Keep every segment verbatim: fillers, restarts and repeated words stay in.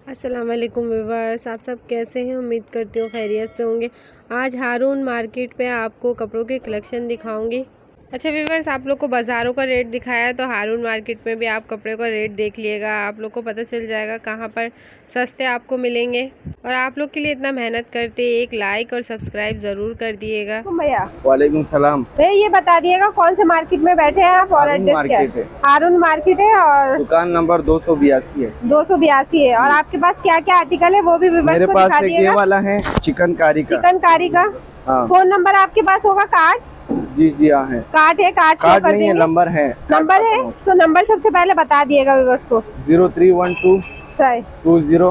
अस्सलाम वालेकुम व्यूअर्स, आप सब कैसे हैं। उम्मीद करती हूँ खैरियत से होंगे। आज हारून मार्केट पे आपको कपड़ों के कलेक्शन दिखाऊंगी। अच्छा व्यूअर्स, आप लोग को बाज़ारों का रेट दिखाया है तो हारून मार्केट में भी आप कपड़े का रेट देख लिएगा। आप लोग को पता चल जाएगा कहाँ पर सस्ते आपको मिलेंगे। और आप लोग के लिए इतना मेहनत करते एक लाइक और सब्सक्राइब ज़रूर कर दिएगा। भैया वालेकुम सलाम। भैया ये बता दिएगा कौन से मार्केट में बैठे हैं आप और एड्रेस क्या है? हारून मार्केट है और दुकान नंबर दो सौ बयासी है। दो सौ बयासी है। और आपके पास क्या क्या आर्टिकल है वो भी मेरे पास एक ये वाला है चिकनकारी का। चिकनकारी का हाँ। फोन नंबर आपके पास होगा? कार्ड? जी जी हाँ है। कार्ड है? कार्ड कार्ड नहीं है, नंबर है। नंबर है तो नंबर सबसे पहले बता दिएगा व्यूअर्स को। जीरो थ्री वन टू सही two zero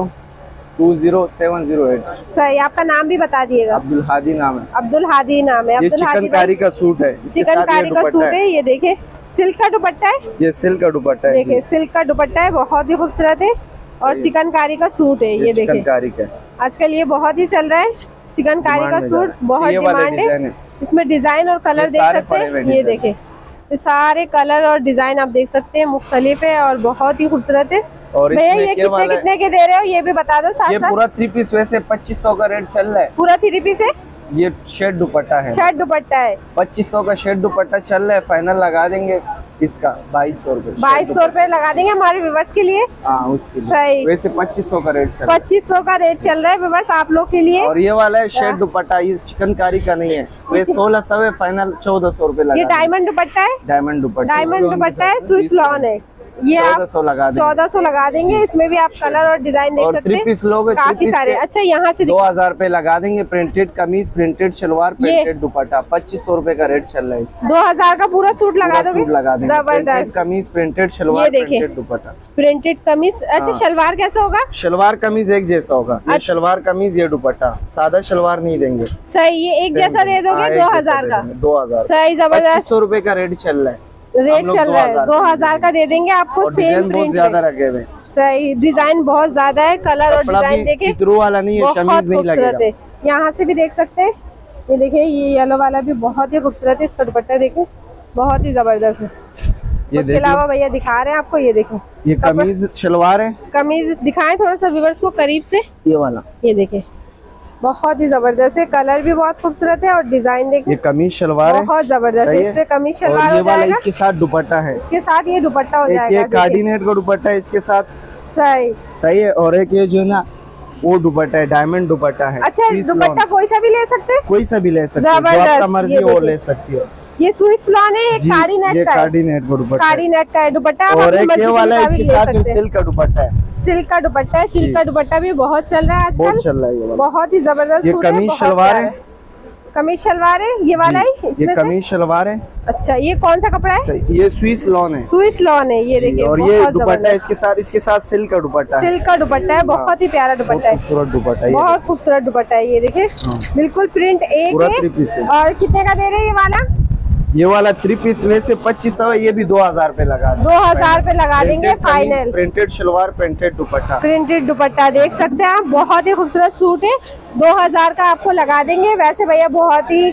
two zero seven zero eight. सही। आपका नाम भी बता दिएगा। अब्दुल हादी नाम है। अब्दुल हादी नाम है। ये चिकनकारी का सूट है। चिकनकारी का सूट है। ये देखे सिल्क का दुपट्टा है। ये सिल्क का दुपट्टा है। देखिए सिल्क का दुपट्टा है, बहुत ही खूबसूरत है। और चिकनकारी का सूट है। ये देखिए चिकनकारी का आजकल ये बहुत ही चल रहा है। चिकनकारी का सूट बहुत डिमांड है। इसमें डिजाइन और कलर देख सकते हैं। ये देखे ये सारे कलर और डिजाइन आप देख सकते हैं, मुख्तलिफ है और बहुत ही खूबसूरत है। और भैया ये कितने कितने के दे रहे हो ये भी बता दो साथ ये साथ। पूरा थ्री पीस वैसे पच्चीस सौ का रेट चल रहा है। पूरा थ्री पीस है। ये शर्ट दुपट्टा है। शर्ट दुपट्टा है। पच्चीस सौ का शर्ट दुपट्टा चल रहा है। फाइनल लगा देंगे इसका बाईस सौ रूपए। बाईस सौ रूपए लगा देंगे हमारे व्यूवर्स के लिए। हाँ उसके लिए। सही। वैसे पच्चीस सौ का रेट चल रहा है। पच्चीस सौ का रेट चल रहा है व्यूवर्स आप लोग के लिए। और ये वाला है शर्ट दुपट्टा, ये चिकनकारी का नहीं है। वे सोलह सौ है, फाइनल चौदह सौ रूपए लगा। ये डायमंड दुपट्टा है। डायमंड दुपट्टा डायमंड दुपट्टा है, स्विस लॉन है। ये आप चौदह सौ लगा देंगे। इसमें भी आप कलर और डिजाइन देख सकते हैं। पीस लोगे काफी सारे। अच्छा यहाँ से दो हजार रूपए लगा देंगे। प्रिंटेड कमीज, प्रिंटेड शलवार, प्रिंटेड दुपट्टा पच्चीस सौ रूपए का रेट चल रहा है इसका। दो हजार का पूरा सूट लगा दोगे? लगा देंगे। जबरदस्त kameez, printed shalwar, printed dupatta, printed kameez. अच्छा शलवार कैसा होगा? शलवार कमीज एक जैसा होगा। ये शलवार कमीज, ये दुपट्टा। सादा शलवार नहीं देंगे। सही। ये एक जैसा दे दोगे? दो हजार का। दो हजार सही। जबरदस्त। सौ रूपए का रेट चल रहा है। रेट चल रहा है दो हजार का दे देंगे आपको। सेम प्रिंट ज्यादा रखे हुए। सही। डिजाइन बहुत ज्यादा है, कलर और डिजाइन देखे सितरू वाला नहीं है, बहुत खूबसूरत है। यहाँ से भी देख सकते हैं। ये देखिए ये येलो वाला भी बहुत ही खूबसूरत है। इसका दुपट्टा देखे बहुत ही जबरदस्त है। इसके अलावा भैया दिखा रहे हैं आपको। ये देखें ये कमीज शलवार है। कमीज दिखाएं थोड़ा सा व्यूअर्स को करीब से। ये वाला ये देखें बहुत ही जबरदस्त है। कलर भी बहुत खूबसूरत है और डिजाइन देखिए। ये कमीज शलवार है बहुत जबरदस्त है। इससे कमीज शलवार और ये वाला इसके साथ दुपट्टा है। इसके साथ ये दुपट्टा हो जाएगा। एक कार्डिनेट का दुपट्टा है इसके साथ। सही सही है। और एक ये जो है ना वो दुपट्टा है, डायमंड दुपट्टा है। अच्छा दुपट्टा कोई सा भी ले सकते हैं? कोई सा भी ले सकते हैं, जो आपका मर्जी वो ले सकती है। ये स्विस लॉन है। खाड़ी नेट का है। खाड़ी नेट का दुपट्टा। खाड़ी नेट का है दुपट्टा। और एक ये वाला है इसके साथ में सिल्क का दुपट्टा है। सिल्क का दुपट्टा है। सिल्क का दुपट्टा भी बहुत चल रहा है आजकल। बहुत चल रहा है ये वाला। बहुत ही जबरदस्त। ये कमीज शलवार है। कमीज शलवार है ये वाला है। ये कमीज शलवार है। अच्छा ये कौन सा कपड़ा है? ये स्विस लॉन है। स्विस लॉन है। ये देखिए और ये दुपट्टा है इसके साथ। इसके साथ सिल्क का दुपट्टा है। सिल्क का दुपट्टा है। बहुत ही प्यारा दुपट्टा है। खूबसूरत दुपट्टा है। बहुत खूबसूरत दुपट्टा है। ये देखिए बिल्कुल प्रिंट एक है। और कितने का दे रहे हैं ये वाला? ये वाला थ्री पीस वैसे पच्चीस सौ है। ये भी दो हजार रूपए लगा दो हजार रूपए लगा देंगे final. Printed shalwar, printed dupatta. Printed dupatta देख सकते हैं आप। बहुत ही खूबसूरत सूट है। दो हजार का आपको लगा देंगे। वैसे भैया बहुत ही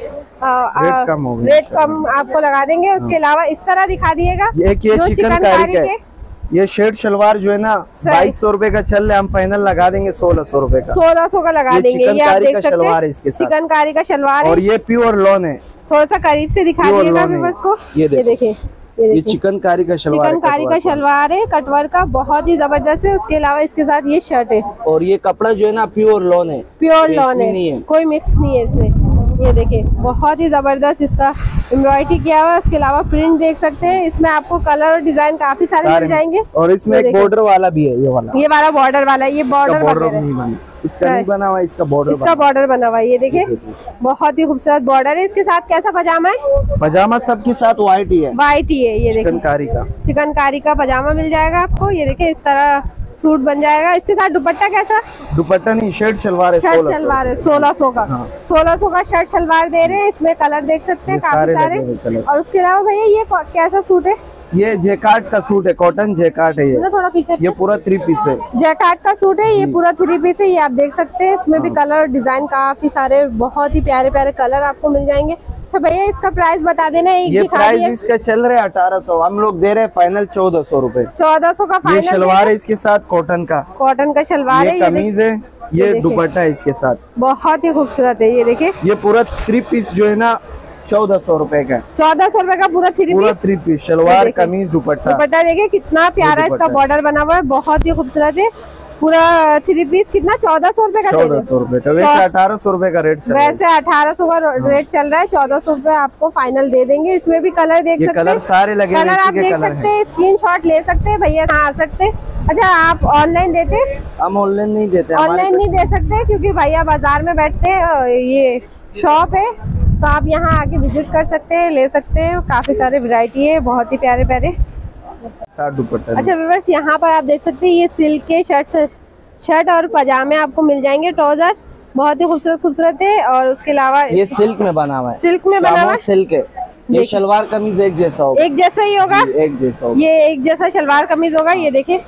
रेट कम हो रेट कम आपको लगा देंगे। उसके अलावा इस तरह दिखा दिएगा। एक ये चिकनकारी का है। ये शर्ट शलवार जो है ना बाईस सौ रूपये का चल रहा है। हम फाइनल लगा देंगे सोलह सौ रूपये का। सोलह सौ का लगा देंगे। ये आप देख सकते हैं शलवार है इसके साथ। चिकनकारी का शलवार है। और ये प्योर लॉन है। थोड़ा सा करीब से दिखा दिएगा व्यूअर्स को। ये देखिए ये चिकनकारी का शलवार। चिकनकारी का शलवार है कटवर का। बहुत ही जबरदस्त है। उसके अलावा इसके साथ ये शर्ट है। और ये कपड़ा जो है ना प्योर लॉन है। प्योर लॉन है, कोई मिक्स नहीं है इसमें। ये देखिए बहुत ही जबरदस्त इसका एम्ब्रॉयडरी किया हुआ है। उसके अलावा प्रिंट देख सकते हैं। इसमें आपको कलर और डिजाइन काफी सारे मिल जाएंगे। और इसमें एक बॉर्डर वाला भी है। ये वाला ये वाला बॉर्डर वाला है। ये बॉर्डर नहीं बना, इसका नहीं बना हुआ, इसका बॉर्डर इसका बॉर्डर बना हुआ है। ये देखिए बहुत ही खूबसूरत बॉर्डर है। इसके साथ कैसा पजामा है? पजामा सबके साथ व्हाइट ही है। व्हाइट ही है। ये देखिए चिकनकारी का चिकनकारी का पजामा मिल जाएगा आपको। ये देखिए इस तरह सूट बन जाएगा। इसके साथ दुपट्टा कैसा? दुपट्टा नहीं शर्ट शलवार है। शर्ट शलवार है सोलह सौ का। सोलह सौ का शर्ट शलवार दे रहे हैं। इसमें कलर देख सकते हैं काफी सारे। और उसके अलावा भैया ये कैसा सूट है? ये जैकार्ड का सूट है। कॉटन जैकार्ड है। ये थोड़ा पीछे ये पूरा थ्री पीस है। जैकार्ड का सूट है। ये पूरा थ्री पीस है। ये आप देख सकते हैं। इसमें भी कलर और डिजाइन काफी सारे बहुत ही प्यारे प्यारे कलर आपको मिल जाएंगे। अच्छा भैया इसका प्राइस बता देना। एक ये दिखा प्राइस इसका चल रहा है अठारह सौ, हम लोग दे रहे हैं फाइनल चौदह सौ रूपए। चौदह सौ का फाइनल। ये शलवार है इसके साथ कॉटन का, कॉटन का शलवार है, ये कमीज है, ये दुपट्टा है इसके साथ, बहुत ही खूबसूरत है। ये देखिए ये पूरा थ्री पीस जो है ना चौदह सौ रूपए का, चौदह सौ रूपये का पूरा थ्री पूरा पीस थ्री पीस शलवार कमीज दुपट्टा। दुपट्टा देखिए कितना प्यारा इसका बॉर्डर बना हुआ है, बहुत ही खूबसूरत है। पूरा थ्री पीस कितना चौदह सौ रूपये का, चौदह सौ रूपये का, वैसे अठारह सौ रूपये का रेट चल रहा है। वैसे अठारह सौ का रेट चल रहा है, चौदह सौ रूपये आपको फाइनल दे देंगे। इसमें भी कलर देख सकते हैं, कलर सारे लगे कलर आप देख सकते हैं, स्क्रीन शॉट ले सकते हैं भैया, यहाँ आ सकते हैं। अच्छा आप ऑनलाइन देते हैं? हम ऑनलाइन नहीं देते, ऑनलाइन नहीं दे सकते क्योंकि भैया बाजार में बैठते हैं, ये शॉप है, तो आप यहाँ आके विजिट कर सकते हैं, ले सकते हैं। काफी सारे वैरायटी है, बहुत ही प्यारे प्यारे साथ दुपट्टा। अच्छा व्यूअर्स यहाँ पर आप देख सकते हैं ये सिल्क के शर्ट शर्ट और पजामे आपको मिल जाएंगे, ट्राउजर बहुत ही खूबसूरत खूबसूरत है। और उसके अलावा ये सिल्क में बना हुआ है, सिल्क में बना हुआ है, सिल्क है। ये शलवार कमीज एक जैसा होगा, एक जैसा ही होगा, एक जैसा होगा, ये एक जैसा शलवार कमीज होगा। ये देखिए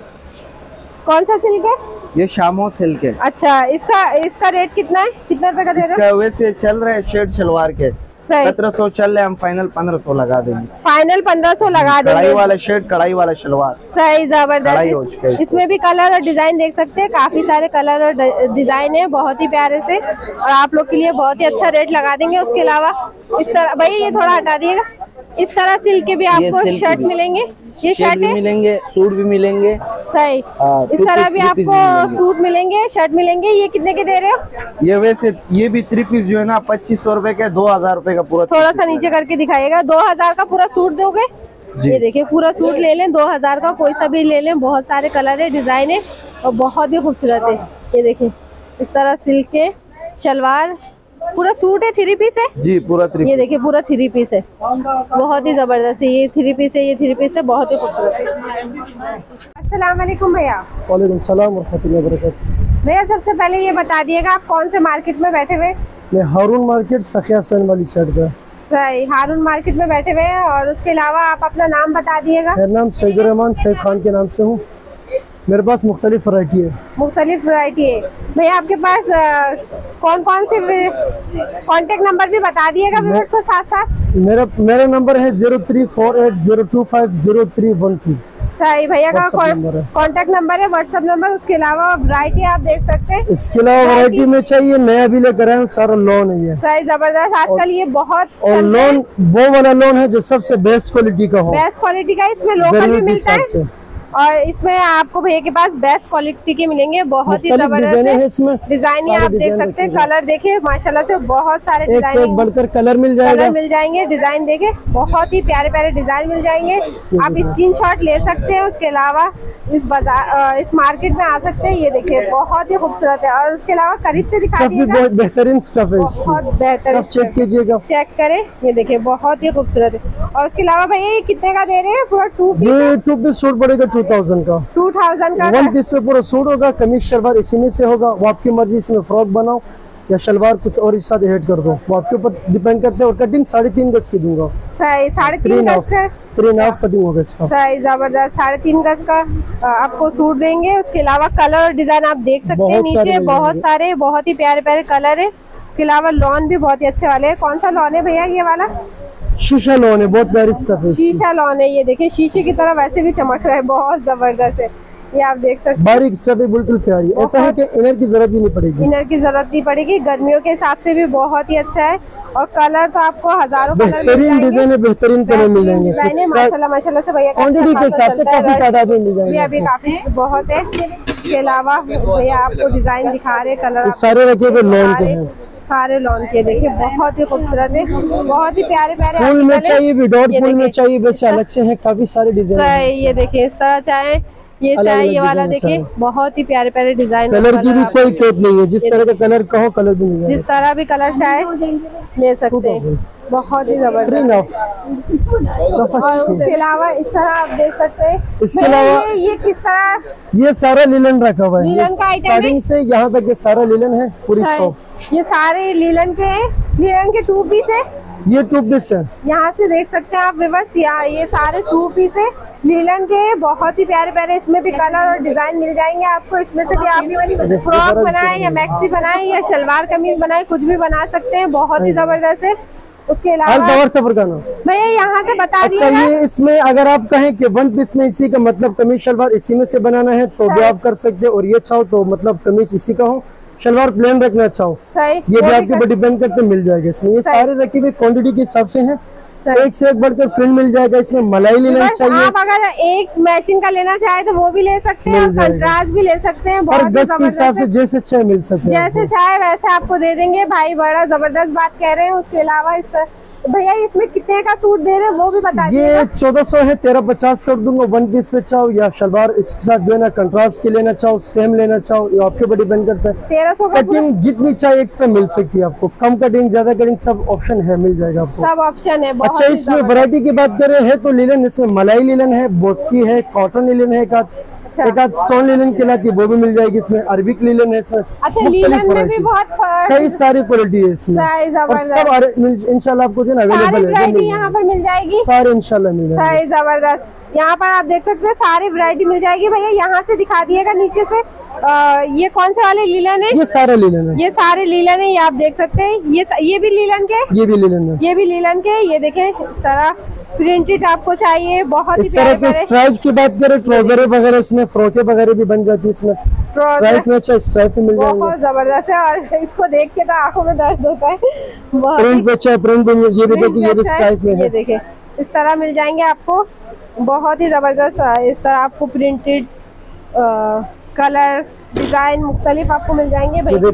कौन सा सिल्क है? ये शामो सिल्क है। अच्छा इसका इसका रेट कितना है, कितना रुपए का दे रहे हो? वैसे चल रहा है शर्ट शलवार के सत्रह सौ चल रहे, हम फाइनल पंद्रह सौ लगा देंगे। फाइनल पंद्रह सौ लगा देंगे। कढ़ाई वाला शर्ट, कढ़ाई वाला शलवार, सही जबरदस्त। इसमें भी कलर और डिजाइन देख सकते हैं, काफी सारे कलर और डिजाइन है, बहुत ही प्यारे से, और आप लोग के लिए बहुत ही अच्छा रेट लगा देंगे। उसके अलावा इस तरह भैया ये थोड़ा हटा दिएगा, इस तरह सिल्क के भी आपको शर्ट मिलेंगे, ये शर्ट भी मिलेंगे, सूट भी मिलेंगे, सही इस तरह भी आपको सूट मिलेंगे, शर्ट मिलेंगे। ये कितने के दे रहे हो? ये वैसे ये भी थ्री पीस जो है ना पच्चीस सौ रूपये का, दो हजार रूपये का पूरा। थोड़ा सा नीचे करके दिखाइएगा, दो हजार का पूरा सूट दोगे? ये देखिए पूरा सूट ले लें, दो हजार का कोई सा भी ले लें, बहुत सारे कलर है, डिजाइन है और बहुत ही खूबसूरत है। ये देखिए इस तरह सिल्क के शलवार, पूरा सूट है, थ्री पीस है जी, पूरा थ्री। ये देखिए पूरा थ्री पीस है, बहुत ही जबरदस्त है। ये थ्री पीस है, ये थ्री पीस है, बहुत ही खूबसूरत है। अस्सलाम वालेकुम भैया। वालेकुम सलाम व रहमतुल्लाहि व बरकातुहू। भैया सबसे पहले ये बता दिएगा आप कौन से मार्केट में बैठे हुए? मैं हारून मार्केट सखिया सन वाली साइड पे। सही, हारून मार्केट में बैठे हुए हैं। और उसके अलावा आप अपना नाम बता दिएगा। मेरा नाम सईदुर रहमान सईद खान के नाम से हूँ। मेरे पास मुख्तलिफ वैरायटी है। मुख्तलिफ वैरायटी है भैया आपके पास। आ, कौन कौन से कांटेक्ट नंबर भी बता दिएगा व्यूअर्स को साथ साथ। मेरा मेरा नंबर है zero three four eight zero two five zero three one two. सही, भैया का कांटेक्ट नंबर है, व्हाट्सएप नंबर। उसके अलावा वैरायटी आप देख सकते हैं। इसके अलावा वैरायटी में चाहिए नया भी लेकर आए, सारा लोन है। सही जबरदस्त, आजकल ये बहुत और लोन वो वाला लोन है जो सबसे बेस्ट क्वालिटी का हो। बेस्ट क्वालिटी का, इसमें लोकल भी मिलता है और इसमें आपको भैया के पास बेस्ट क्वालिटी के मिलेंगे, बहुत ही जबरदस्त है। इसमें डिजाइन ही आप देख सकते हैं, कलर देखिए माशाल्लाह से बहुत सारे डिजाइन, एक बढ़कर कलर मिल जाएगा, कलर मिल जाएंगे, डिजाइन देखे बहुत ही प्यारे प्यारे डिजाइन मिल जाएंगे। आप स्क्रीनशॉट ले सकते हैं। उसके अलावा इस बाजार इस मार्केट में आ सकते हैं। ये देखिए बहुत ही खूबसूरत है। और उसके अलावा करीब से दिखा दीजिएगा, बहुत बेहतरीन स्टफ है, बहुत बेहतरीन, चेक कीजिएगा, चेक करें। ये देखिए बहुत ही खूबसूरत है। और उसके अलावा भैया ये कितने का दे रहे हैं? पूरा टू ये टू पीस सूट पड़ेगा टू थाउजेंड का। टू थाउजेंड का वन पीस पे पूरा सूट होगा, कमीज शलवार इसी में से होगा। वो आपकी मर्जी, इसमें फ्रॉक बनाओ या शलवार कुछ और इस साथ ऐड कर दो, वो आपके ऊपर डिपेंड करते हैं। और कटिंग साढ़े तीन गज की दूंगा। सही, साढ़े तीन गज का थ्री नाफ कटिंग होगा इसका। सही जबरदस्त, साढ़े तीन गज का आपको सूट देंगे। उसके अलावा कलर और डिजाइन आप देख सकते हैं, नीचे बहुत सारे बहुत ही प्यारे प्यारे कलर है। उसके अलावा लॉन भी बहुत ही अच्छे वाले है। कौन सा लॉन है भैया ये वाला? शीशा लॉन है, बहुत प्यारी स्टफ है। शीशा लॉन है, ये देखिए शीशे की तरह वैसे भी चमक रहा है, बहुत जबरदस्त है। ये आप देख सकते हैं, बारीक स्टफ है, बिल्कुल प्यारी। ऐसा है कि इनर की जरूरत भी नहीं पड़ेगी, इनर की जरूरत नहीं पड़ेगी। गर्मियों के हिसाब से भी बहुत ही अच्छा है। और कलर तो आपको हजारों कलर बेहतरीन डिजाइन है, बेहतरीन कलर मिल जाएंगे माशाल्लाह माशाल्लाह से। भैया क्वांटिटी के हिसाब से काफी तादाद में मिल जाएंगे, अभी काफी बहुत है। इसके अलावा भैया आपको डिजाइन दिखा रहे, कलर सारे रखे हुए लॉन के हैं, सारे लॉन के देखिए बहुत ही खूबसूरत है, बहुत ही प्यारे प्यारे। फूल में चाहिए, विदाउट फूल में चाहिए, वैसे अलग से है, काफी सारे डिजाइन। ये देखिए इस तरह चाहे, ये चाहे ये वाला देखिए बहुत ही प्यारे प्यारे डिजाइन। कलर की भी कोई खेत नहीं है, जिस तरह का कलर कहो कलर भी मिल जिस तरह भी कलर चाहे ले सकते हैं, बहुत ही जबरदस्त। और उसके अलावा इस तरह आप देख सकते हैं। इसके अलावा ये, ये किस तरह? ये सारा लिलन रखा हुआ है, लिलन का आइटम स्टार्टिंग से यहाँ तक ये सारा लिलन है, पूरी शॉप। ये सारे लिलन के हैं, लिलन के टू पीस है, ये टू पीस है। यहाँ से देख सकते हैं आप व्यूअर्स, ये सारे टू पीस है लीलन के, बहुत ही प्यारे प्यारे। इसमें भी कलर और डिजाइन मिल जाएंगे आपको। इसमें से भी आप फ्रॉक बनाए या मैक्सी बनाए या शलवार कमीज बनाए, कुछ भी बना सकते हैं, बहुत ही जबरदस्त है। उसके अलावा और सफर का नाम भैया यहाँ से बता अच्छा, ये इसमें अगर आप कहें कि वन पीस में इसी का मतलब कमीज शलवार इसी में से बनाना है तो भी आप कर सकते हैं, और ये चाहो तो मतलब कमीज इसी का हो, शलवार प्लेन रखना चाहो, ये भी आपके ऊपर डिपेंड करते मिल जाएगा। इसमें ये सारे रखी हुई क्वांटिटी के हिसाब से हैं, एक से एक बढ़कर प्रिंट मिल जाएगा। इसमें मलाई लेना चाहिए, आप अगर एक मैचिंग का लेना चाहे तो वो भी ले सकते हैं, कंट्रास्ट भी ले सकते हैं, और गज के हिसाब से जैसे चाहे मिल सकते हैं, जैसे चाहे वैसे आपको दे देंगे। भाई बड़ा जबरदस्त बात कह रहे हैं। उसके अलावा इस भैया इसमें कितने का सूट दे रहे हैं वो भी बता दीजिए। ये चौदह सौ है, तेरह पचास कर दूंगा। वन पीस पे चाहो या शलवार इसके साथ जो है ना कंट्रास्ट के लेना चाहो, सेम लेना चाहो, ये आपके ऊपर डिपेंड करता है। तेरह सौ कटिंग जितनी चाहे एक्स्ट्रा मिल सकती है आपको, कम कटिंग ज्यादा कटिंग सब ऑप्शन है, मिल जाएगा आपको, सब ऑप्शन है। अच्छा, इसमें वैरायटी की बात करें है तो लिलन, इसमें मलाई लिलन है, बोस्की है, कॉटन लिलन है, एक आध अच्छा। एक आध स्टोन लिलन कहलाती है वो भी मिल जाएगी। इसमें अरबिक लिलन है इसमें। अच्छा, लिलन में भी बहुत कई सारी क्वालिटी है इसमें, और सब इंशाल्लाह आपको जो है अवेलेबल है, यहाँ पर मिल जाएगी सारे इंशाल्लाह मिल जाएगी। जबरदस्त, यहाँ पर आप देख सकते हैं सारी वैरायटी मिल जाएगी। भैया यहाँ से दिखा दिएगा नीचे से। आ, ये कौन से वाले लीलन है? ये सारे लीलन है, ये सारे लीलन है, ये आप देख सकते हैं। ये ये भी लीलन के, ये भी लीलन है, ये भी लीलन के। ये देखें इस तरह प्रिंटेड आपको चाहिए, बहुत इस तरह के स्ट्राइप की बात करें, ट्राउजर वगैरह इसमें फ्रॉके वगैरह भी बन जाती है इसमें, स्ट्राइप में अच्छा स्ट्राइप मिल जाएंगे, बहुत जबरदस्त है। और इसको देख के तो आंखों में दर्द होता है। प्रिंट पे अच्छा प्रिंट भी, ये भी देखिए ये भी स्ट्राइप में है, ये देखिए इस तरह मिल जाएंगे आपको, बहुत ही जबरदस्त। इस तरह आपको प्रिंटेड कलर डिजाइन मुख्तलिफ आपको मिल जाएंगे। भाई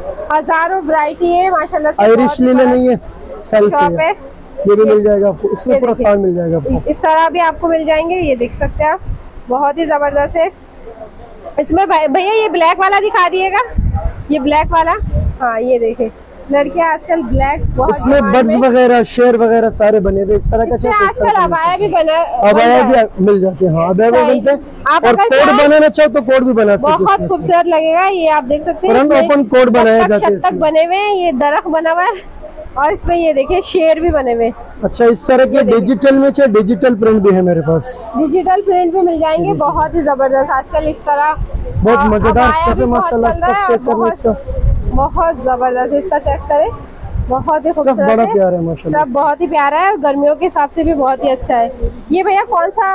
हजारों वैरायटी है माशाल्लाह से। आयरिश लिनन नहीं है, सेल्फ है, ये भी मिल जाएगा आपको, इसमें पूरा थान मिल जाएगा आपको, इस तरह भी आपको मिल जाएंगे। ये देख सकते हैं आप, बहुत ही जबरदस्त है। इसमें भैया ये ब्लैक वाला दिखा दिएगा, ये ब्लैक वाला। हाँ ये देखे लड़कियां आजकल ब्लैक, इसमें बर्ड्स वगैरह शेर वगैरह सारे बने हुए, इस तरह का आजकल अबाया भी बना, अबाया भी मिल जाते हैं। हाँ अबाया भी बनते हैं, और कोड बनाना चाहो तो कोड भी बना सकते हैं, बहुत खूबसूरत लगेगा। ये आप देख सकते हैं, ओपन कोड बनाया जाता है, तक बने हुए हैं, ये दरख्त बना हुआ है, और इसमें ये देखिए शेर भी बने हुए। अच्छा, इस तरह के डिजिटल में चाहे डिजिटल प्रिंट भी है मेरे पास, डिजिटल प्रिंट भी मिल जाएंगे, बहुत ही जबरदस्त। आजकल इस तरह बहुत मजेदार स्टफ है माशाल्लाह, स्टफ चेक करें इसका, बहुत जबरदस्त, इसका चेक करें, बहुत ही खूबसूरत बड़ा प्यारा है माशाल्लाह, स्टफ बहुत ही प्यारा है, और गर्मियों के हिसाब से भी बहुत ही अच्छा है। ये भैया कौन सा?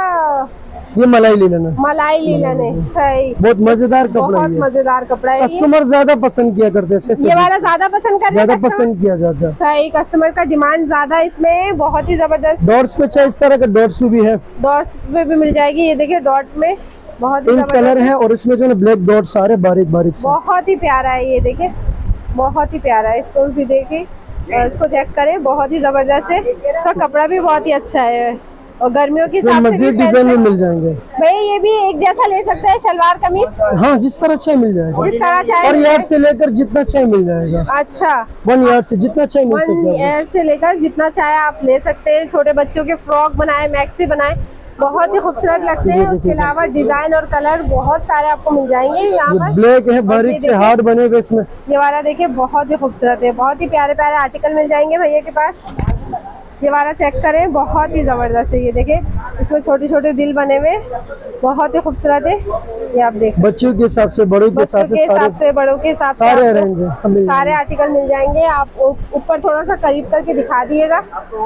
ये मलाई लीलन है, मलाई लीलन है, सही, बहुत मजेदार कपड़ा है, बहुत मजेदार कपड़ा है। कस्टमर ज्यादा पसंद किया करते हैं, ये वाला ज्यादा पसंद करते हैं, ज्यादा पसंद किया जाता है, सही, कस्टमर का डिमांड ज्यादा इसमें, बहुत ही जबरदस्त। डॉट्स पे चाहे इस तरह का डॉट्स में भी है, डॉट्स पे भी मिल जाएगी। ये देखिए डॉट में बहुत ही कलर है, और इसमें जो है ब्लैक डॉट्स सारे बारीक बारीक से, बहुत ही प्यारा है। ये देखिए बहुत ही प्यारा है, इसको भी देखिए और इसको चेक करें, बहुत ही जबरदस्त है। इसका कपड़ा भी बहुत ही अच्छा है, और गर्मियों की मजीद डिजाइन में मिल जाएंगे। भाई ये भी एक जैसा ले सकते हैं, शलवार कमीज, हाँ जिस तरह चाहे मिल जाएगा, जिस तरह चाहे, और यार्ड से लेकर जितना चाहे मिल जाएगा। अच्छा, वन यार्ड से जितना चाहे मिल सकता है, वन यार्ड से लेकर जितना चाहे आप ले सकते हैं। छोटे बच्चों के फ्रॉक बनाए, मैक्सी बनाए, बहुत ही खूबसूरत लगते हैं। उसके अलावा डिजाइन और कलर बहुत सारे आपको मिल जाएंगे। यहाँ पर ब्लैक है, बारीक से हार्ड बने हुए इसमें, ये वाला देखिए बहुत ही खूबसूरत है, बहुत ही प्यारे प्यारे आर्टिकल मिल जाएंगे भैया के पास। ये वाला चेक करें, बहुत ही जबरदस्त है। ये देखिए इसमें छोटे छोटे दिल बने हुए, बहुत ही खूबसूरत है। ये आप देख, बच्चों के हिसाब से, बड़ों के हिसाब से, सारे से बड़ों के हिसाब से सारे रेंज है, सारे आर्टिकल मिल जाएंगे। आप ऊपर थोड़ा सा करीब करके दिखा दिएगा,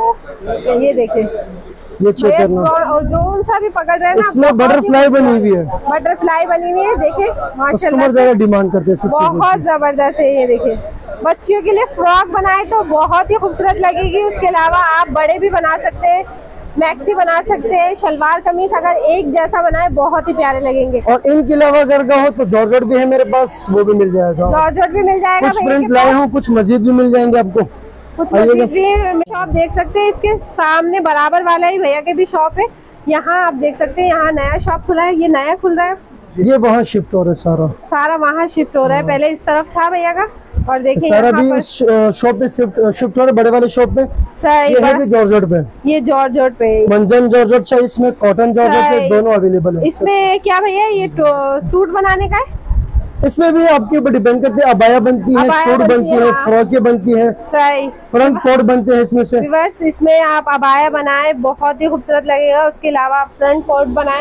ये देखिए, ये चेक करना, जो सा भी पकड़ रहे हैं, इसमें बटरफ्लाई बनी हुई है, बटरफ्लाई बनी हुई है, देखिए माशाल्लाह, ज्यादा डिमांड करते हैं, बहुत जबरदस्त है। ये देखिए बच्चियों के लिए फ्रॉक बनाए तो बहुत ही खूबसूरत लगेगी। उसके अलावा आप बड़े भी बना सकते हैं, मैक्सी बना सकते हैं, शलवार कमीज अगर एक जैसा बनाए बहुत ही प्यारे लगेंगे। और इनके अलावा अगर का हो तो जॉर्जेट भी है मेरे पास, वो भी मिल जाएगा, जॉर्जेट भी मिल जाएगा, कुछ प्रिंट लाए हूँ, कुछ मजीद भी मिल जाएंगे आपको, कुछ मजीद भी शॉप देख सकते हैं। इसके सामने बराबर वाला ही भैया की भी शॉप है, यहाँ आप देख सकते हैं, यहाँ नया शॉप खुला है, ये नया खुल रहा है, ये वहाँ शिफ्ट हो रहा है, सारा सारा वहाँ शिफ्ट हो रहा है, पहले इस तरफ था भैया का, और देखिए सारा भी शॉप पे शिफ्ट शिफ्ट हो रहा है, बड़े वाले शॉप पे। सही, ये है भी जॉर्जेट पे, ये जॉर्जेट पे, मंजन जॉर्जेट चाहिए, इसमें कॉटन जॉर्जेट दोनों अवेलेबल है। इसमें क्या भैया ये सूट बनाने का है, इसमें भी आपके ऊपर डिपेंड करते हैं, अबाया बनती है, सूट बनती है, फ्रॉकें बनती है, सही, फ्रंट कोट बनते हैं इसमें से। रिवर्स इसमें आप अबाया बनाए बहुत ही खूबसूरत लगेगा। उसके अलावा आप फ्रंट कोट बनाए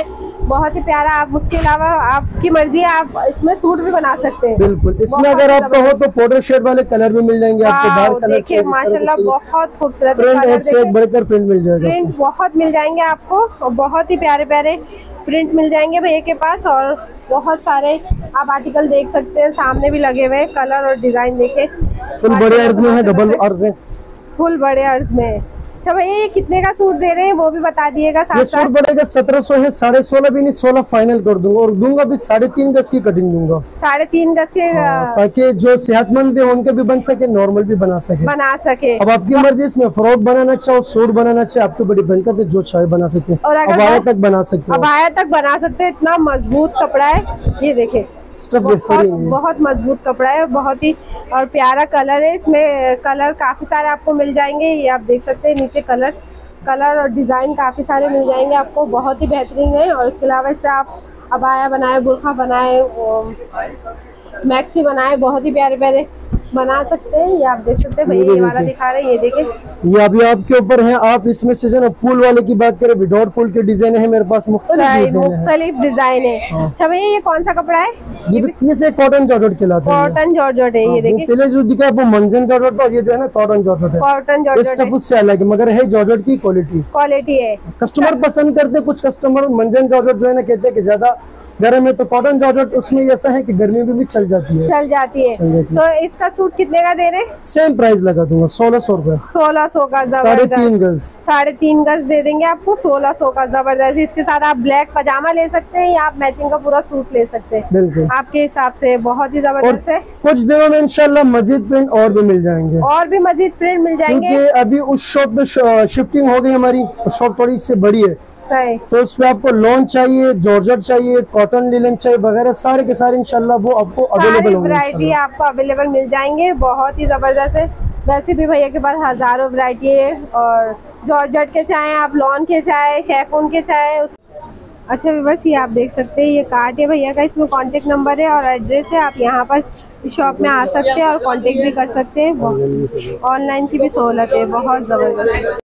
बहुत ही प्यारा। आप उसके अलावा आपकी मर्जी है, आप इसमें सूट भी बना सकते हैं। बिल्कुल, इसमें अगर आपका हो तो पोलो शेड वाले कलर भी मिल जाएंगे आपको। डार्क कलर देखिए माशाल्लाह बहुत खूबसूरत प्रिंट, एक से एक बढ़कर प्रिंट मिल जाएगा। प्रिंट बहुत मिल जाएंगे आपको और बहुत ही प्यारे प्यारे प्रिंट मिल जाएंगे भैया के पास। और बहुत सारे आप आर्टिकल देख सकते हैं, सामने भी लगे हुए कलर और डिजाइन देखे। फुल बड़े अर्ज में है, डबल अर्ज है, फुल बड़े अर्ज में। अच्छा भैया ये कितने का सूट दे रहे हैं वो भी बता दिएगा। ये सूट पड़ेगा सत्रह सौ है, साढ़े सोलह भी नहीं, सोलह फाइनल कर दूंगा और दूंगा भी साढ़े तीन गज की कटिंग दूंगा। साढ़े तीन गज के हाँ, ताकि जो सेहतमंद भी उनके भी बन सके, नॉर्मल भी बना सके बना सके। अब आपकी मर्जी, इसमें फ्रॉक बनाना चाहो, सूट बनाना चाहे, आपके बड़ी डिपेंड करते जो चाहे बना सकते हैं। और अबाया तक बना सकते हैं, अबाया तक बना सकते हैं। इतना मजबूत कपड़ा है, ये देखे बहुत, बहुत मजबूत कपड़ा है, बहुत ही और प्यारा कलर है। इसमें कलर काफी सारे आपको मिल जाएंगे, ये आप देख सकते हैं नीचे कलर कलर और डिजाइन काफी सारे मिल जाएंगे आपको, बहुत ही बेहतरीन है। और इसके अलावा इससे आप अबाया बनाए, बुर्खा बनाए, मैक्सी बनाए, बहुत ही प्यारे प्यारे बना सकते हैं। ये आप देख सकते हैं भैया ये वाला दिखा रहे हैं, ये देखें, ये अभी आपके ऊपर है। आप इसमें से जो ना फूल वाले की बात करें, विदाउट फूल के डिजाइन है मेरे पास, मुख्तलिफ डिजाइन है। अच्छा भैया ये कौन सा कपड़ा है? ये ये से कॉटन जॉर्जेट कहलाता है। कॉटन जॉर्जेट है, ये देखिए पहले जो दिखा वो मंजन जॉर्जेट और ये जो है ना कॉटन जॉर्जेट है। कॉटन जॉर्जेट है, उससे अलग है मगर है जॉर्जेट की क्वालिटी क्वालिटी है। कस्टमर पसंद करते, कुछ कस्टमर मंजन जॉर्जेट जो है ना कहते हैं कि ज्यादा गर्म है, तो कॉटन जॉर्जेट उसमें ऐसा है कि गर्मी में भी चल जाती है चल जाती है, चल जाती है। तो इसका सूट कितने का दे रहे? सेम प्राइस लगा दूंगा, सोलह सौ रूपये सोलह सौ का, साढ़े तीन गज साढ़े तीन गज दे देंगे आपको, सोलह सौ का। जबरदस्त। इसके साथ आप ब्लैक पजामा ले सकते हैं या आप मैचिंग का पूरा सूट ले सकते हैं, बिल्कुल आपके हिसाब से। बहुत ही जबरदस्त है। कुछ दिनों में इंशाल्लाह मजीद प्रिंट और भी मिल जाएंगे, और भी मजीद प्रिंट मिल जाएंगे, क्योंकि अभी उस शॉप में शिफ्टिंग हो गई हमारी, शॉप थोड़ी से बड़ी है। सही। तो उसमें आपको लॉन चाहिए, जॉर्जेट चाहिए, कॉटन लिनन चाहिए वगैरह, सारे के सारे इंशाल्लाह वो आपको अवेलेबल होंगे। वैरायटी आपको अवेलेबल मिल जाएंगे, बहुत ही जबरदस्त है। वैसे भी भैया के पास हजारों वैरायटी है, और जॉर्जेट के चाहे आप, लॉन के चाहे, शेफून के चाहे। उस... अच्छा व्यूअर्स ये आप देख सकते हैं, ये कार्ड है भैया का, इसमें कांटेक्ट नंबर है और एड्रेस है। आप यहाँ पर शॉप में आ सकते हैं और कांटेक्ट भी कर सकते हैं। ऑनलाइन की भी सहूलत है, बहुत ज़बरदस्त।